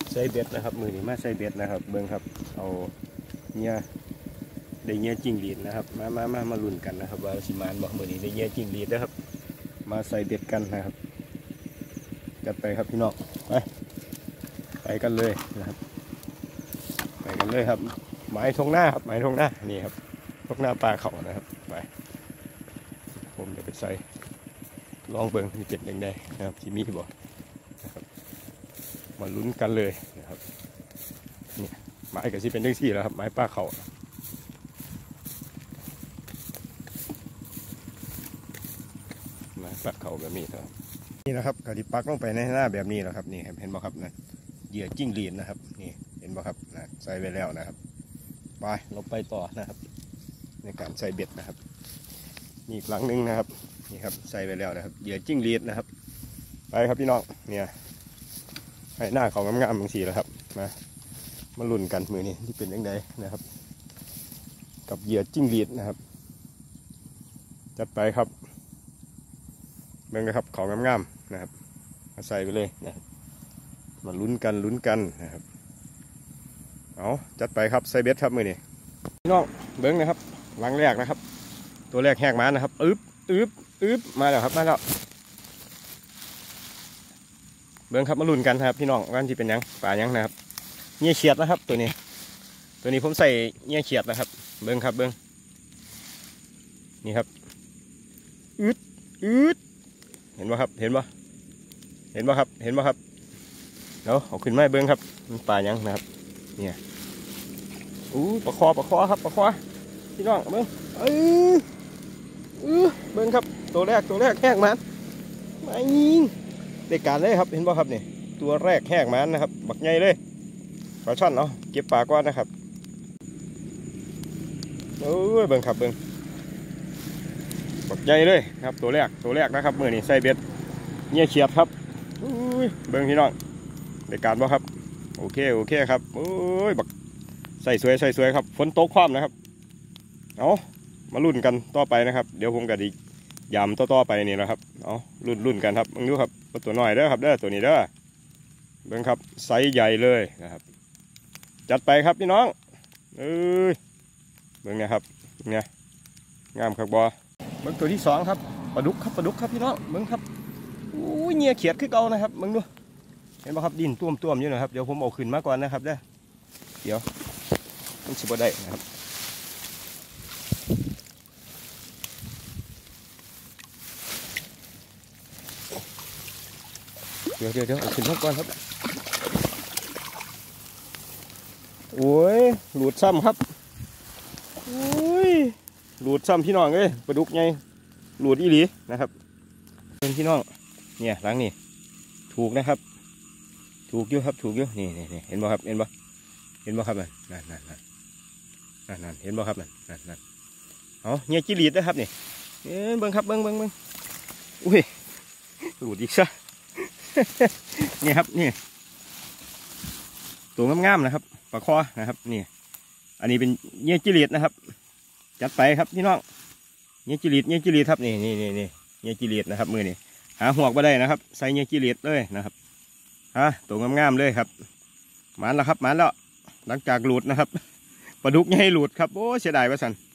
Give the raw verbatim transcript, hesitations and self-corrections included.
ใส่เบ็ดนะครับมือนี้มาใส่เบ็ดนะครับเบิ้งครับเอาเนี่ยได้เงี้ยจิ้งหรีดนะครับมามามามาลุ้นกันนะครับว่าสิมานบอกมือนี้ได้เงี้ยจิ้งหรีดนะครับมาใส่เบ็ดกันนะครับจัดไปครับพี่น้องไปไปกันเลยนะครับไปกันเลยครับหมายทงหน้าครับหมายทงหน้านี่ครับทงหน้าปลาเขานะครับไปผมจะไปใส่ลองเบิ้งที่เป็นยังไงนะครับที่มีบ่นะครับมาลุ้นกันเลยนะครับนี่หมายกับที่เป็นเรื่องที่แล้วครับหมายปลาเขาหมายปลาเขาแบบนี้ครับนี่นะครับกระดิปักลงไปในหน้าแบบนี้นะครับนี่เห็นบ่ครับนะเหยื่อจิ้งหรีดนะครับนี่เห็นบ่ครับนะใส่ไปแล้วนะครับไปเราไปต่อนะครับในการใส่เบ็ดนะครับนี่อีกหลังนึงนะครับนี่ครับใส่ไปแล้วนะครับเหยื่อจิ้งหรีดนะครับไปครับพี่น้องเนี่ยให้หน้าเขางามๆบางสีแล้วครับมามาลุ้นกันมือนี้ที่เป็นยังไงนะครับกับเหยื่อจิ้งหรีดนะครับจัดไปครับเบิ่งนะครับเขางามๆนะครับมาใส่ไปเลยนะครับมาลุ้นกันลุ้นกันนะครับเอาจัดไปครับใส่เบ็ดครับมือนี้พี่น้องเบิ่งนะครับหลังแรกนะครับตัวแรกแหกมานะครับอึ๊บอึ๊บอึ๊บมาแล้วครับมาแล้วเบิ้งครับมาลุ้นกันครับพี่น้องว่าที่เป็นยังป่ายังนะครับเงี้ยเฉียดนะครับตัวนี้ตัวนี้ผมใส่เงี้ยเฉียดนะครับเบิ้งครับเบิ้งนี่ครับอึดอึดเห็นป่ะครับเห็นป่ะเห็นป่ะครับเห็นป่ะครับเดี๋ยวเอาขึ้นมาเบิ้งครับมันป่ายังนะครับเนี่ยอู้ปลาคอปลาคอครับปลาคอพี่น้องเบิ้งเออเออเบิ้งครับตัวแรกตัวแรกแห้งมันไม่ยิงได้การเลยครับเห็นป่ะครับนี่ตัวแรกแห้งมันนะครับบักใหญ่เลยปลาช่อนเนาะเก็บปลาก่อนนะครับเออเบิ้งครับเบิ้งบักใหญ่เลยครับตัวแรกตัวแรกนะครับมือนี่ใส่เบ็ดเงี้ยเฉียบครับเบิ้งพี่น้องได้การป่ะครับโอเคโอเคครับโอ้ยบักใส่สวยใส่สวยครับฝนตกคว่ำนะครับเอามาลุ้นกันต่อไปนะครับเดี๋ยวผมกับดียำต่อๆไปนี่นะครับเอาลุ้นลุ้นกันครับมึงดูครับตัวน้อยเด้อครับเด้อตัวนี้เด้อเบิ่งครับไซส์ใหญ่เลยนะครับจัดไปครับพี่น้องเอ้ยเบิ่งนะครับเนี่ยงามครับบอเบิ่งตัวที่สองครับปลาดุกครับปลาดุกครับพี่น้องเบิ่งครับอู้เงี้ยเขียดขึ้นเก่านะครับเบิ่งดูเห็นป่ะครับดินต้วมต้วมอยู่นะครับเดี๋ยวผมเอาขึ้นมาก่อนนะครับเด้อเดี๋ยวมันสิบได้นะครับเดี๋ยวเดี๋ยวเดี๋ยวเอาขึ้นมาก่อนครับโอ้ยหลุดซ้ำครับโอ้ยหลุดซ้ำพี่น้องเอ้ยปลาดุกไงหลุดอีหลีนะครับเป็นพี่น้องเนี่ยหลังนี่ถูกนะครับถูกอยู่ครับถูกอยู่นี่นี่นี่เห็นบ่ครับเห็นบ่เห็นบ่ครับนั่นนั่นนั่นนั่นนั่นเห็นบ่ครับนั่นนั่นนั่นเอาเนี่ยจิลีดนะครับนี่เอ้ยเบิ้งครับเบิ้งเบิ้งเบิ้งอุ้ยหลุดอีกซะนี่ครับนี่ตัวงามๆนะครับปลาคอนะครับนี่อันนี้เป็นเงี้ยจิลีดนะครับจัดไปครับพี่น้องเงี้ยจิลีดเงี้ยจิลีดครับนี่นี่นี่นี่เงี้ยจิลีดนะครับมือนี่หาหัวกมาได้นะครับใส่เงี้ยจิลีดเลยนะครับฮะตัวงามๆเลยครับหมานแล้วครับหมานแล้วหลังจากหลุดนะครับปลาดุกใหญ่หลุดครับโอ้เสียดายว่าสัน